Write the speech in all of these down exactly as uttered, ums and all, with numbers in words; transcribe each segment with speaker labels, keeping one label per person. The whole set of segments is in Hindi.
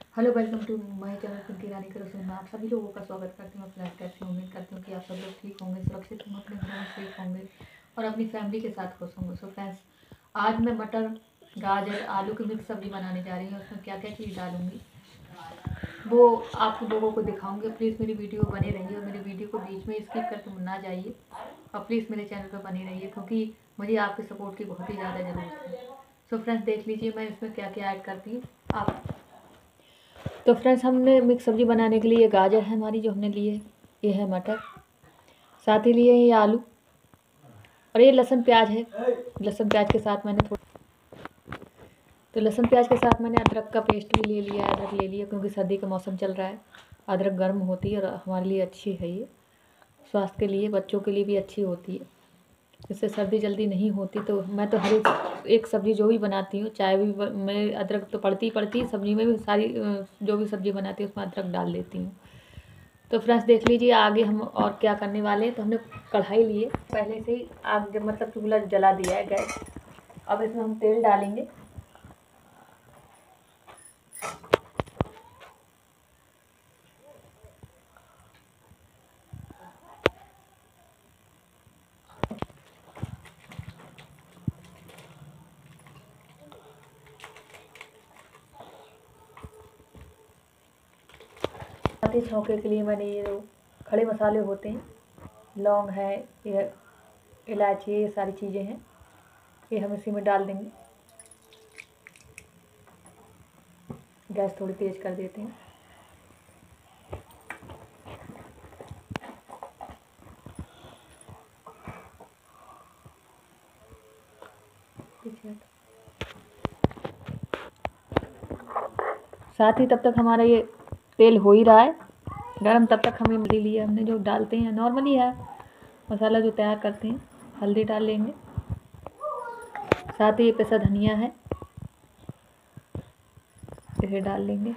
Speaker 1: Hello, welcome to my channel Pinky Rani की रसोई में आप सभी लोगों का स्वागत करती हूँ। अपना कैसे उम्मीद करती हूँ कि आप सब लोग ठीक होंगे, सुरक्षित होंगे, अपने घरों में सेफ होंगे और अपनी फैमिली के साथ खुश होंगे। सो फ्रेंड्स, आज मैं मटर, गाजर, आलू की मिक्स सब्जी बनाने जा रही हूँ। उसमें क्या क्या चीज़ डालूंगी वो आप लोगों को दिखाऊंगी। प्लीज़ मेरी वीडियो बने रहिए और मेरी वीडियो को बीच में स्किप करके ना जाइए और प्लीज़ मेरे चैनल पर बने रहिए, क्योंकि मुझे आपके सपोर्ट की बहुत ही ज़्यादा ज़रूरत है। सो फ्रेंड्स, देख लीजिए मैं इसमें क्या क्या ऐड करती हूँ। आप तो फ्रेंड्स, हमने मिक्स सब्जी बनाने के लिए ये गाजर है हमारी जो हमने लिए, ये है मटर, साथ ही लिए ये आलू और ये लहसुन प्याज है। लहसुन प्याज के साथ मैंने थोड़ा तो लहसुन प्याज के साथ मैंने अदरक का पेस्ट भी ले लिया है। अदरक ले लिया क्योंकि सर्दी का मौसम चल रहा है। अदरक गर्म होती है और हमारे लिए अच्छी है, ये स्वास्थ्य के लिए, बच्चों के लिए भी अच्छी होती है। इससे सर्दी जल्दी नहीं होती। तो मैं तो हर एक एक सब्ज़ी जो भी बनाती हूँ, चाहे भी मैं अदरक तो पड़ती ही पड़ती है सब्ज़ी में भी, सारी जो भी सब्ज़ी बनाती हूँ उसमें अदरक डाल देती हूँ। तो फ्रेंड्स, देख लीजिए आगे हम और क्या करने वाले हैं। तो हमने कढ़ाई लिए, पहले से ही आग मतलब चूल्हा जला दिया है गैस। अब इसमें हम तेल डालेंगे। साथ ही छौंके के लिए मैंने ये जो खड़े मसाले होते हैं, लौंग है, ये इलायची, ये सारी चीज़ें हैं, ये हम इसी में डाल देंगे। गैस थोड़ी तेज़ कर देते हैं। साथ ही तब तक हमारा ये तेल हो ही रहा है गरम, तब तक हमें हल्दी लिया हमने जो डालते हैं नॉर्मली है मसाला जो तैयार करते हैं। हल्दी डाल लेंगे, साथ ही ये पिसा धनिया है, इसे डाल लेंगे।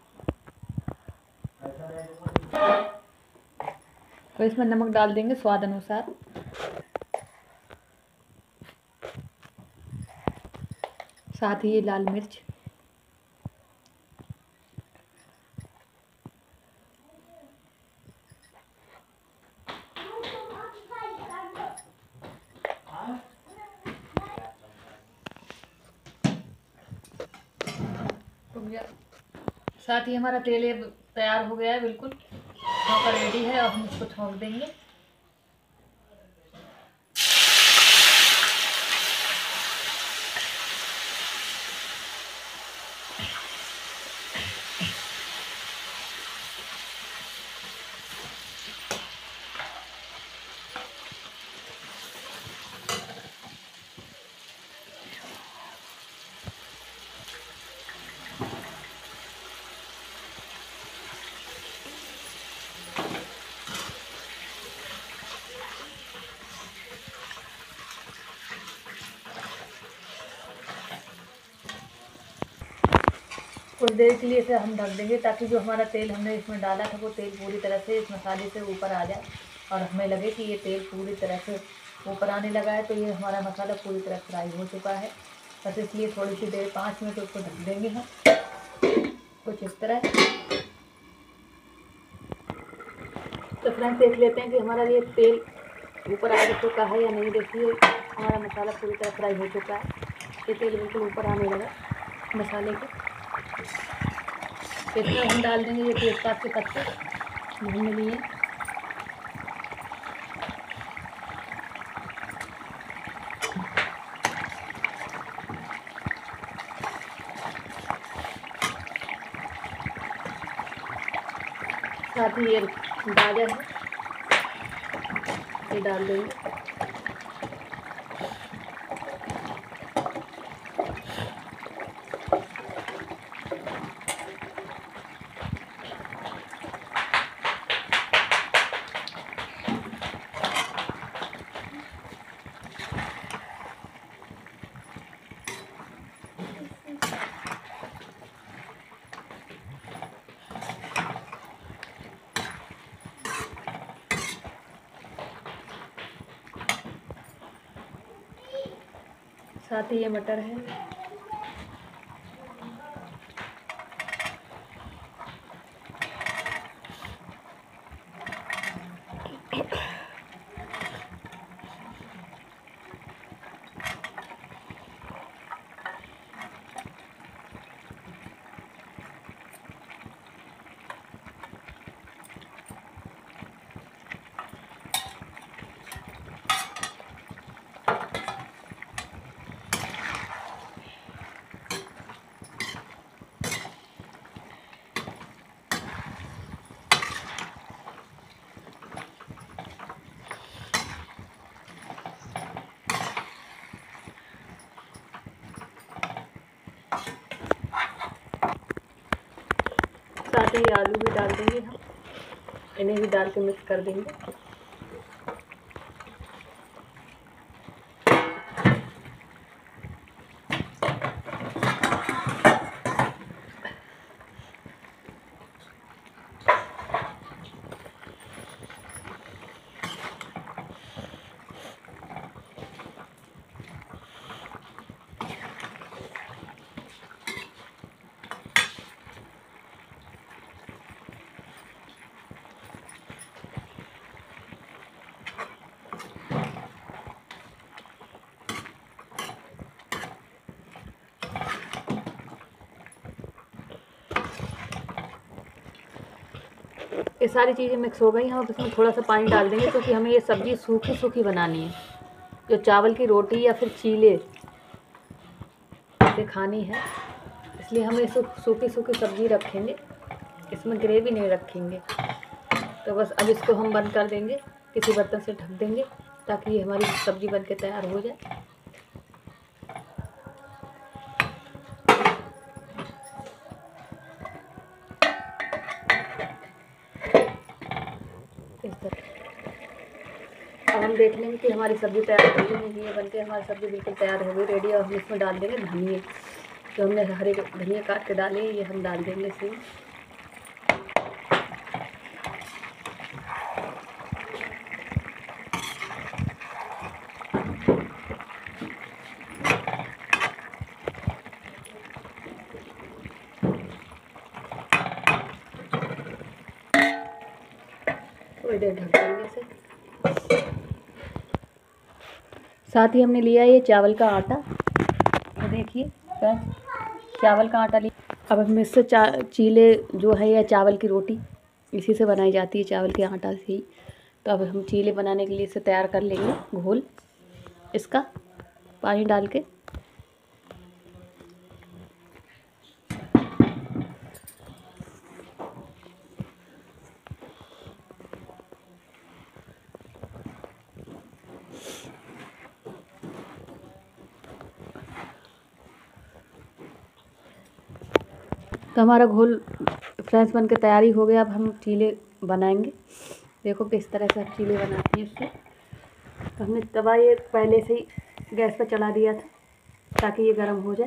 Speaker 1: तो इसमें नमक डाल देंगे स्वाद अनुसार। साथ ही ये लाल मिर्च, साथ ही हमारा तेल ये तैयार हो गया है, बिल्कुल छौंका रेडी है और हम इसको छौंक देंगे। कुछ देर के लिए इसे हम ढक देंगे ताकि जो हमारा तेल हमने इसमें डाला था वो तेल पूरी तरह से इस मसाले से ऊपर आ जाए और हमें लगे कि ये तेल पूरी तरह से ऊपर आने लगा है। तो ये हमारा मसाला पूरी तरह फ्राई हो चुका है। बस इसलिए थोड़ी सी देर, पाँच मिनट उसको ढक देंगे हम, कुछ इस तरह। तो फ्रेंड्स, देख लेते हैं कि हमारा ये तेल ऊपर आ चुका है या नहीं। देखिए हमारा मसाला पूरी तरह फ्राई हो चुका है, ये तेल बिल्कुल ऊपर आने लगा मसाले के। इसमें हम डाल देंगे ये तेज़पात के पत्ते भून लिए। साथ ही ये गाजर है, ये डाल देंगे। साथ ही ये मटर है, ऐसे ही आलू भी डाल देंगे हम, इन्हें भी डाल के मिक्स कर देंगे। ये सारी चीज़ें मिक्स हो गई हैं। अब इसमें थोड़ा सा पानी डाल देंगे क्योंकि हमें ये सब्ज़ी सूखी सूखी बनानी है। जो चावल की रोटी या फिर चीले से खानी है, इसलिए हम इस सूखी सूखी सब्ज़ी रखेंगे, इसमें ग्रेवी नहीं रखेंगे। तो बस अब इसको हम बंद कर देंगे, किसी बर्तन से ढक देंगे ताकि ये हमारी सब्ज़ी बन के तैयार हो जाए। इस तरह अब हम देख लेंगे कि हमारी सब्ज़ी तैयार हो गई है। ये बनके हमारी सब्ज़ी बिल्कुल तैयार हो गई, रेडी। और हम इसमें डाल देंगे धनिया, जो हमने हरे धनिया काट के डाले, ये हम डाल देंगे इसमें। थोड़ी देर ढक देंगे इसे। साथ ही हमने लिया ये चावल का आटा, ये देखिए चावल का आटा लिया। अब हम इससे चा चीले जो है या चावल की रोटी इसी से बनाई जाती है, चावल के आटा से ही। तो अब हम चीले बनाने के लिए इसे तैयार कर लेंगे, घोल इसका पानी डाल के। तो हमारा घोल फ्रेंड्स बन के तैयारी हो गया। अब हम चीले बनाएंगे। देखो किस तरह से हम चीले बनाते हैं इससे। तो हमने तवा ये पहले से ही गैस पर चढ़ा दिया था ताकि ये गर्म हो जाए।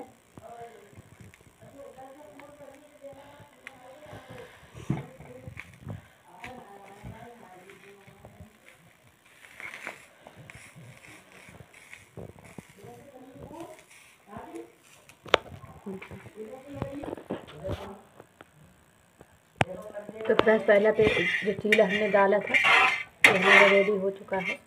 Speaker 1: तो फ्रेंड्स पहला पे जो चीला हमने डाला था वो हमारा रेडी हो चुका है।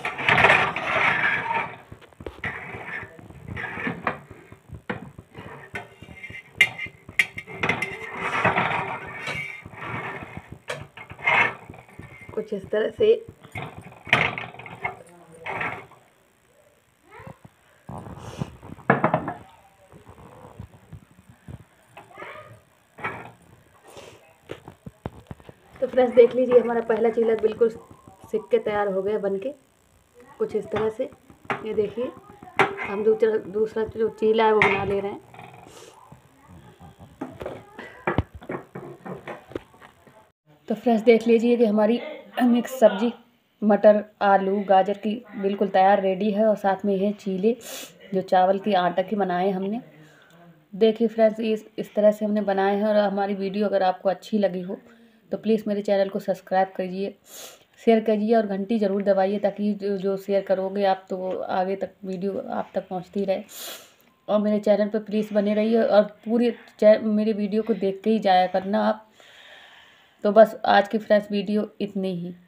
Speaker 1: कुछ इस तरह से तो फ्रेंड्स देख लीजिए हमारा पहला चीला बिल्कुल सिक के तैयार हो गया बनके, कुछ इस तरह से। ये देखिए हम दूसरा दूसरा जो चीला है वो बना ले रहे हैं। तो फ्रेंड्स देख लीजिए कि हमारी मिक्स सब्जी मटर आलू गाजर की बिल्कुल तैयार रेडी है। और साथ में ये चीले जो चावल की आटा की बनाए हमने। देखिए फ्रेंड्स इस इस तरह से हमने बनाए हैं। और हमारी वीडियो अगर आपको अच्छी लगी हो तो प्लीज़ मेरे चैनल को सब्सक्राइब करिए, शेयर करिए और घंटी ज़रूर दबाइए ताकि जो जो शेयर करोगे आप तो आगे तक वीडियो आप तक पहुंचती रहे। और मेरे चैनल पर प्लीज़ बने रहिए और पूरी मेरे वीडियो को देख के ही जाया करना आप। तो बस आज की फ्रेंड्स वीडियो इतनी ही।